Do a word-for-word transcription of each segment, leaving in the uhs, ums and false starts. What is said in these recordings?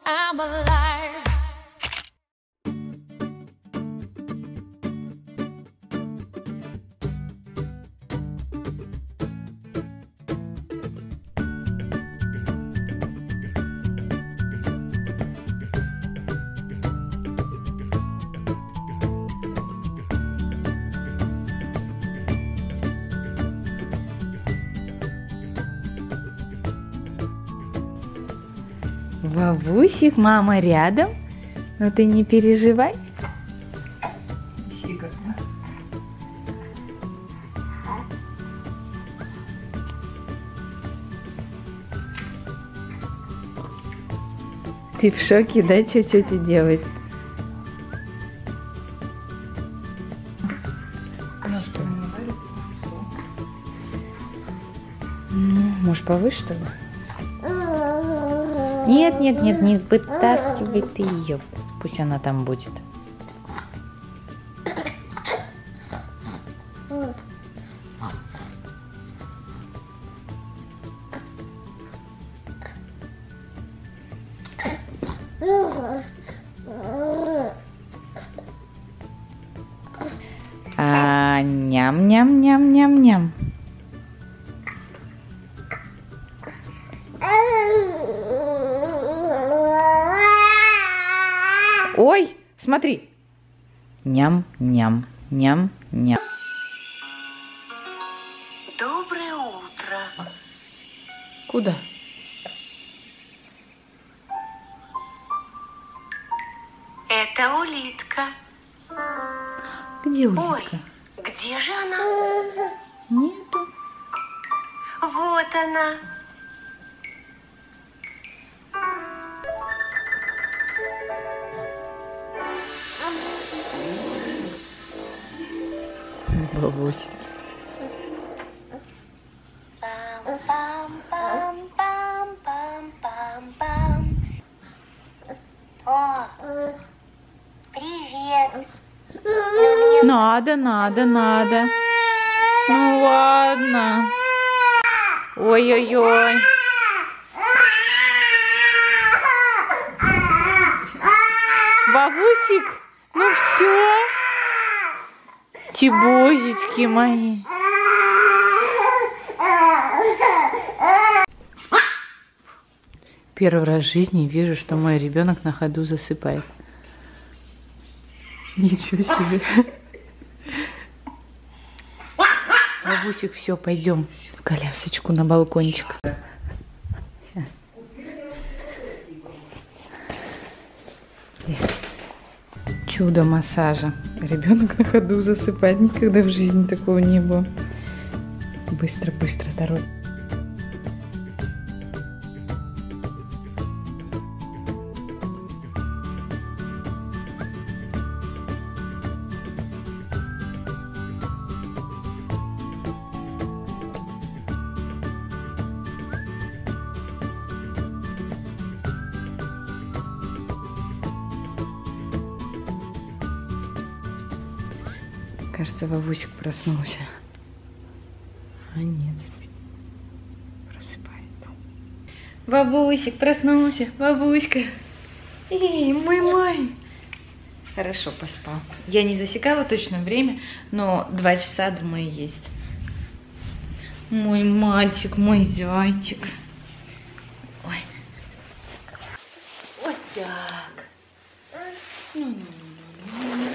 I'm alive. Вовусик, мама рядом, но ты не переживай. Ты в шоке, да, что тетя делает? Ну, может, повыше тогда? Нет, нет, нет, не вытаскивай ты ее. Пусть она там будет. А, ням-ням-ням-ням-ням. Ой, смотри. Ням-ням, ням-ням. Доброе утро. Куда? Это улитка. Где улитка? Ой, где же она? Нету. Вот она. Бабусик. Пам-пам-пам-пам-пам-пам. О, привет. Надо, надо, надо. Ну ладно. Ой-ой-ой. Бабусик, ну все. Чебозички мои. Первый раз в жизни вижу, что мой ребенок на ходу засыпает. Ничего себе. Бабусик, все, пойдем в колясочку на балкончик. Чудо массажа. Ребенок на ходу засыпает. Никогда в жизни такого не было. Быстро, быстро, дорога. Кажется, Вовусик проснулся. А нет, просыпает. Бабусик проснулся, бабуська. Эй, мой-мой. Хорошо поспал. Я не засекала точное время, но два часа, думаю, есть. Мой мальчик, мой зайчик. Ой. Вот так. Ну-ну-ну-ну.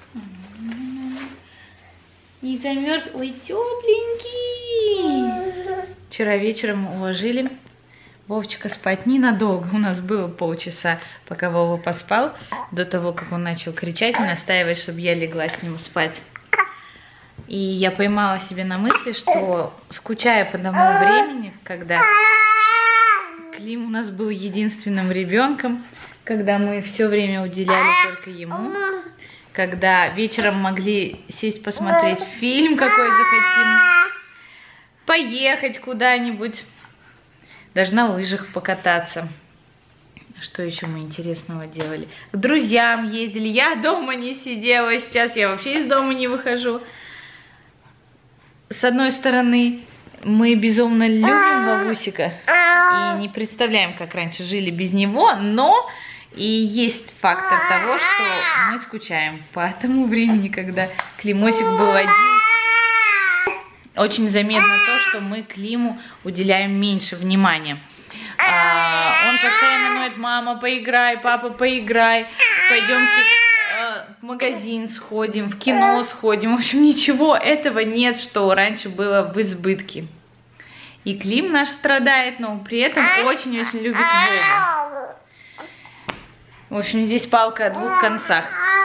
Не замерз, ой, тепленький. Вчера вечером уложили Вовчика спать ненадолго. У нас было полчаса, пока Вова поспал, до того, как он начал кричать и настаивать, чтобы я легла с ним спать. И я поймала себе на мысли, что скучая по тому времени, когда Клим у нас был единственным ребенком, когда мы все время уделяли только ему, когда вечером могли сесть посмотреть фильм, какой захотим, поехать куда-нибудь, даже на лыжах покататься. Что еще мы интересного делали? К друзьям ездили, я дома не сидела, сейчас я вообще из дома не выхожу. С одной стороны, мы безумно любим Вовусика, и не представляем, как раньше жили без него, но и есть фактор того, что мы скучаем по тому времени, когда Климосик был один. Очень заметно то, что мы Климу уделяем меньше внимания. А, он постоянно ноет: мама, поиграй, папа, поиграй, пойдемте а, в магазин сходим, в кино сходим. В общем, ничего этого нет, что раньше было в избытке. И Клим наш страдает, но при этом очень-очень любит Вову. В общем, здесь палка о двух концах.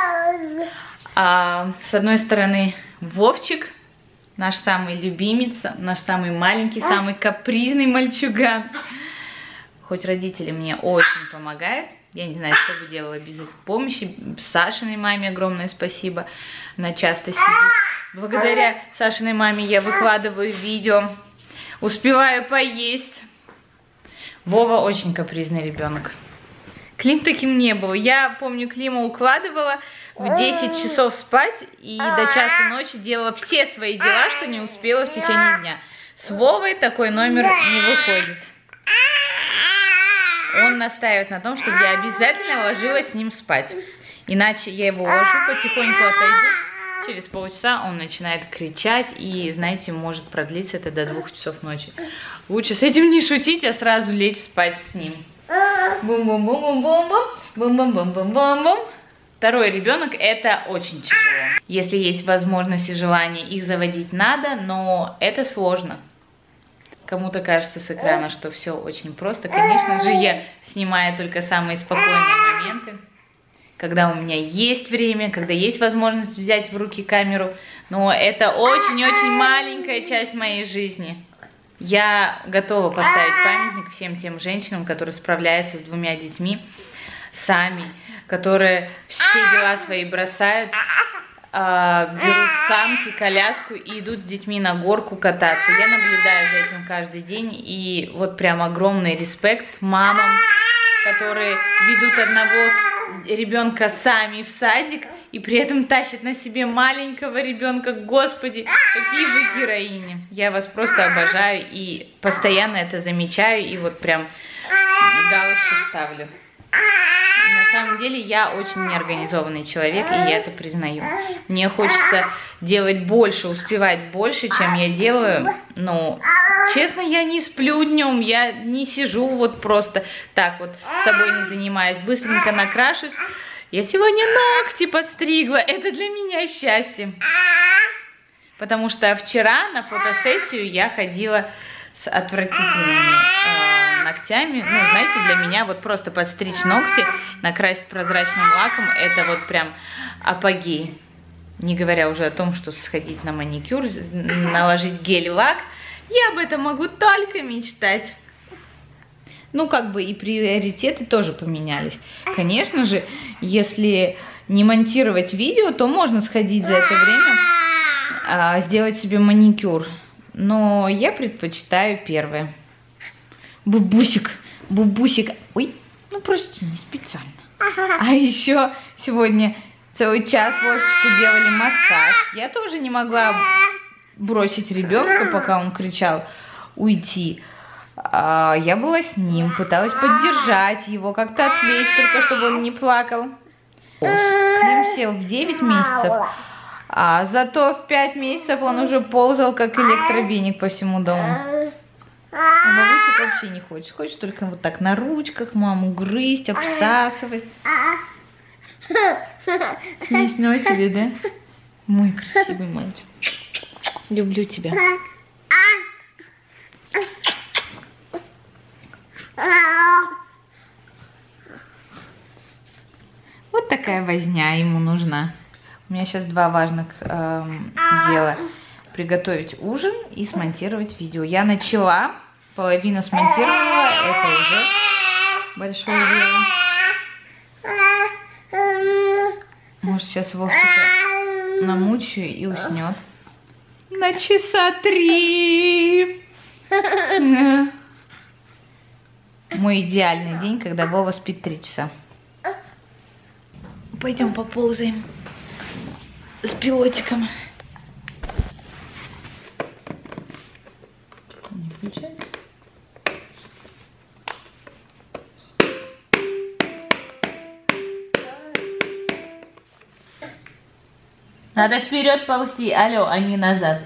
А, с одной стороны, Вовчик, наш самый любимец, наш самый маленький, самый капризный мальчуган. Хоть родители мне очень помогают. Я не знаю, что бы делала без их помощи. Сашиной маме огромное спасибо. Она часто сидит. Благодаря Сашиной маме я выкладываю видео. Успеваю поесть. Вова очень капризный ребенок. Клим таким не был. Я помню, Клима укладывала в десять часов спать и до часа ночи делала все свои дела, что не успела в течение дня. С Вовой такой номер не выходит. Он настаивает на том, чтобы я обязательно ложилась с ним спать. Иначе я его уложу, потихоньку отойду. Через полчаса он начинает кричать, и, знаете, может продлиться это до двух часов ночи. Лучше с этим не шутить, а сразу лечь спать с ним. Бум-бум-бум-бум-бум-бум, бум-бум-бум-бум-бум-бум. Второй ребенок — это очень тяжело. Если есть возможность и желание, их заводить надо, но это сложно. Кому-то кажется с экрана, что все очень просто. Конечно же, я снимаю только самые спокойные моменты, когда у меня есть время, когда есть возможность взять в руки камеру. Но это очень-очень маленькая часть моей жизни. Я готова поставить памятник всем тем женщинам, которые справляются с двумя детьми сами, которые все дела свои бросают, берут санки, коляску и идут с детьми на горку кататься. Я наблюдаю за этим каждый день, и вот прям огромный респект мамам, которые ведут одного ребенка сами в садик и при этом тащат на себе маленького ребенка. Господи, какие вы героини! Я вас просто обожаю и постоянно это замечаю, и вот прям галочку ставлю. На самом деле я очень неорганизованный человек, и я это признаю. Мне хочется делать больше, успевать больше, чем я делаю. Но, честно, я не сплю днем, я не сижу вот просто так вот, с собой не занимаюсь. Быстренько накрашусь. Я сегодня ногти подстригла, это для меня счастье. Потому что вчера на фотосессию я ходила с отвратительными э, ногтями. Ну, знаете, для меня вот просто подстричь ногти, накрасить прозрачным лаком, это вот прям апогей. Не говоря уже о том, что сходить на маникюр, наложить гель-лак. Я об этом могу только мечтать. Ну, как бы и приоритеты тоже поменялись. Конечно же, если не монтировать видео, то можно сходить за это время, э, сделать себе маникюр. Но я предпочитаю первое. Бубусик, бубусик. Ой, ну прости, не специально. А еще сегодня целый час Вовчику делали массаж. Я тоже не могла бросить ребенка, пока он кричал, уйти. А я была с ним, пыталась поддержать его, как-то отвлечь, только чтобы он не плакал. Клим сел в девять месяцев. А зато в пять месяцев он уже ползал, как электровеник по всему дому. А Вовусик вообще не хочет. Хочет только вот так на ручках маму грызть, обсасывать. Смешно тебе, да? Мой красивый мальчик. Люблю тебя. Вот такая возня ему нужна. У меня сейчас два важных э, дела. Приготовить ужин и смонтировать видео. Я начала, половину смонтировала, это уже большое дело. Может, сейчас Вовчика намучаю и уснет. На часа три. Мой идеальный день, когда Вова спит три часа. Пойдем поползаем с пилотиком. Не включается? Надо вперед ползти, алло, а не назад.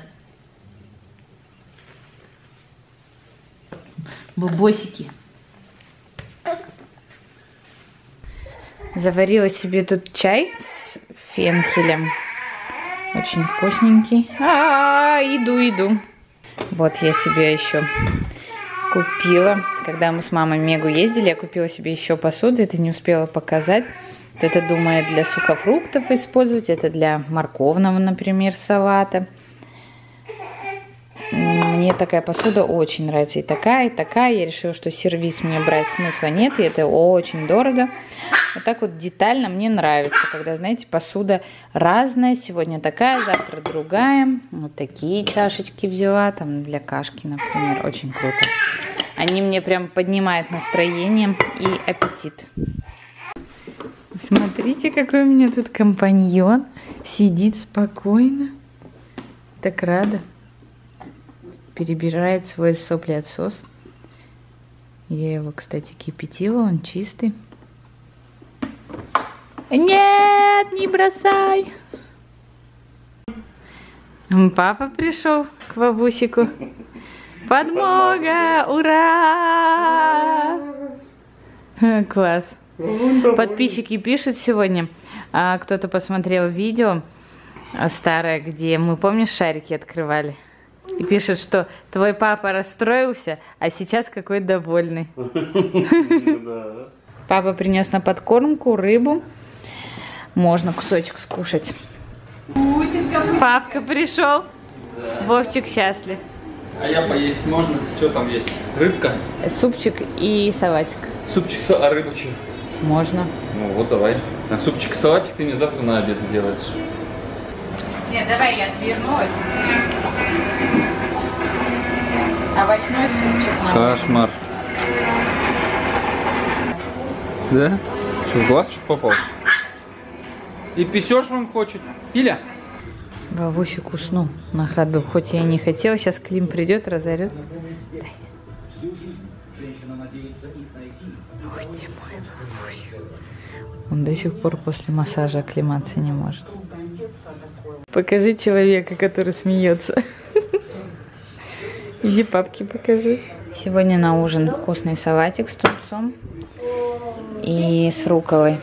Бубосики. Заварила себе тут чай с фенхелем. Очень вкусненький. А, -а, -а иду, иду. Вот я себе еще купила. Когда мы с мамой в Мегу ездили, я купила себе еще посуду. Это не успела показать. Это, думаю, для сухофруктов использовать. Это для морковного, например, салата. Мне такая посуда очень нравится. И такая, и такая. Я решила, что сервиз мне брать смысла нет. И это очень дорого. Вот так вот детально мне нравится. Когда, знаете, посуда разная. Сегодня такая, завтра другая. Вот такие чашечки взяла. Там для кашки, например. Очень круто. Они мне прям поднимают настроение и аппетит. Смотрите, какой у меня тут компаньон. Сидит спокойно. Так рада. Перебирает свой сопли-отсос. Я его, кстати, кипятила. Он чистый. Нет, не бросай. Папа пришел к бабусику. Подмога! Ура! Класс. Подписчики пишут сегодня. А, кто-то посмотрел видео старое, где мы, помнишь, шарики открывали? И пишет, что твой папа расстроился, а сейчас какой довольный. Папа принес на подкормку рыбу. Можно кусочек скушать. Папка пришел. Вовчик счастлив. А я поесть можно? Что там есть? Рыбка? Супчик и салатик. Супчик, а рыбу что? Можно. Ну вот давай. На супчик и салатик ты мне завтра на обед сделаешь. Нет, давай я свернулась. Овощной супчик. Кошмар. Да? Что, в глаз что-то попал? И писёшь он хочет. Пиля? Вовусик уснул на ходу. Хоть я и не хотела, сейчас Клим придет, разорет. Ой, ты мой Вовусик. Он до сих пор после массажа оклематься не может. Покажи человека, который смеется. Иди папке покажи. Сегодня на ужин вкусный салатик с тунцом и с рукколой.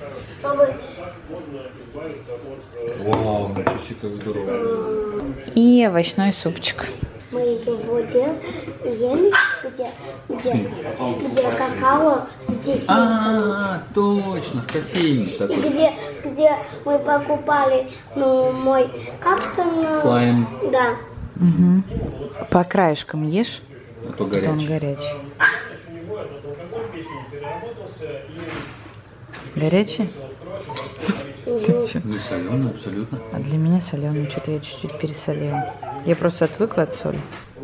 Вау, ничего себе, как здорово. И овощной супчик. Мы его ели, где, где, где какао с дефектом. А, точно, в кофейне такой. Где, где мы покупали, ну, мой, как там? Слайм. Да. Угу. По краешкам ешь? А то горячий. Он горячий. Горячий? Не соленый абсолютно. А для меня соленый, что-то я чуть-чуть пересолила. Я просто отвыкла от соли.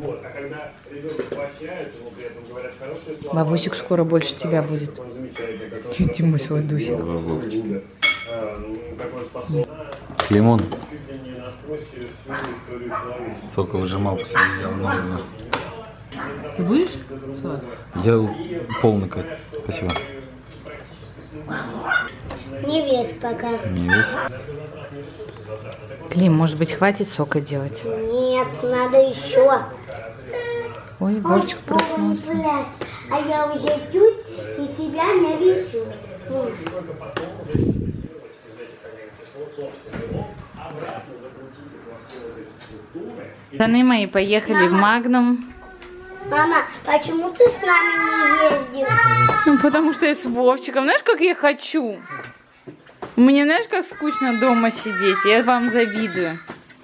Бабусик скоро больше тебя будет. Иди мой сладусик. Лимон. Сока выжимал, посмотрел много. Ты будешь салат? Я полный, Кать. Спасибо. Не весь пока. Не весь. Клим, может быть, хватит сока делать? Нет, надо еще. Ой, Вовчик проснулся. Блядь, а я уже чуть и тебя не вижу. Пацаны мои поехали в Магнум. Мама, почему ты с нами не ездил? Ну, потому что я с Вовчиком. Знаешь, как я хочу? Мне, знаешь, как скучно дома сидеть. Я вам завидую.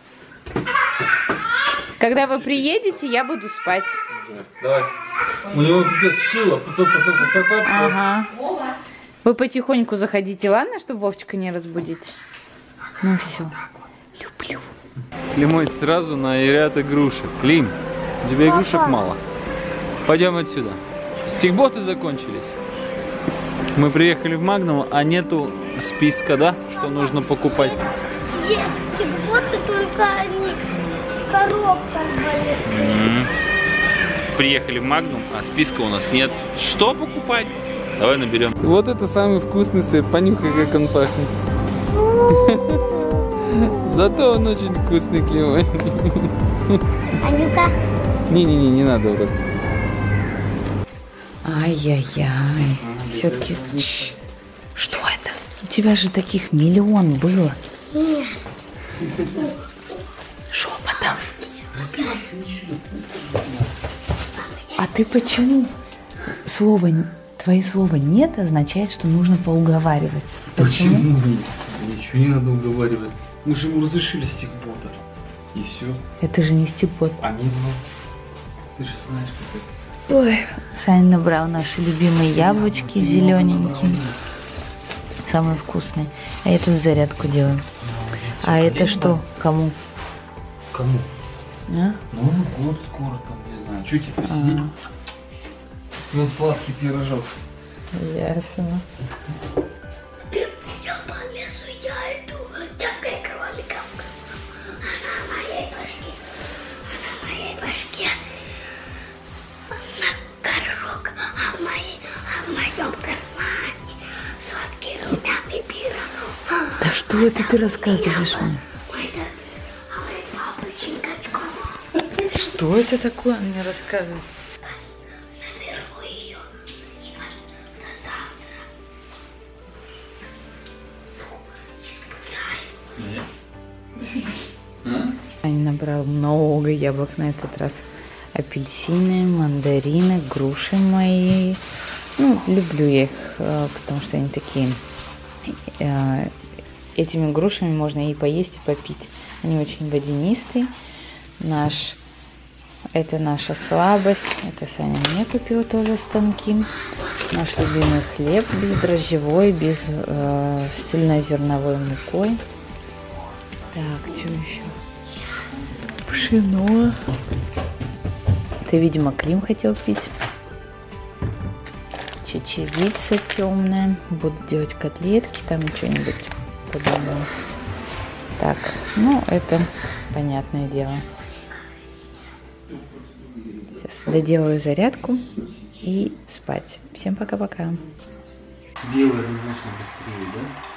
Когда вы приедете, я буду спать. Давай. У него пипец шило. Ага. Вы потихоньку заходите, ладно, чтобы Вовчика не разбудить? Ну все. Люблю. Климой сразу на ряд игрушек. Клим, у тебя игрушек мало. Пойдем отсюда. Стикботы закончились. Мы приехали в Магнум, а нету списка, да, что нужно покупать. Есть стикботы, только они с коробкой были. Mm-hmm. Приехали в Магнум, а списка у нас нет. Что покупать? Давай наберем. Вот это самый вкусный сыр. Понюхай, как он пахнет. Зато он очень вкусный, Клим. А ну-ка. Не-не-не, не надо вот так. Ай-яй-яй. Все-таки... Что это? У тебя же таких миллион было. Нет. Шепотом. А ты почему? Слово, твое слово «нет» означает, что нужно поуговаривать. Почему? Почему нет? Ничего не надо уговаривать. Мы же ему разрешили стикбота. И все. Это же не стикбот. А не ну. Ты же знаешь, как это. Ой, Саня набрал наши любимые яблочки зелененькие. Самые вкусные. А я тут зарядку делаю. А это что? Кому? Кому? А? Новый год скоро там, не знаю. Что тебе посидеть? Свой сладкий пирожок. Ясно. Я полезу, я иду, тягай кроликом. Она в моей башке, она в моей башке. На горшок, а в, моей, а в моем кармане сладкий румяный пирог. Да что это ты рассказываешь мне? Мой даты, а мой папа Чингачков. Что это такое? Он мне рассказывает. Заберу ее и вот до завтра. Испытаю. Саня набрал много яблок на этот раз. Апельсины, мандарины, груши мои. Ну, люблю я их, потому что они такие. Этими грушами можно и поесть, и попить. Они очень водянистые. Наш, это наша слабость. Это Саня мне купила тоже с тонким. Наш любимый хлеб бездрожжевой, без э, с цельнозерновой мукой. Так, что еще? Пшено. Это, видимо, Клим хотел пить. Чечевица темная. Буду делать котлетки, там что-нибудь подобное. Так, ну это понятное дело. Сейчас доделаю зарядку и спать. Всем пока-пока. Белый однозначно быстрее, да?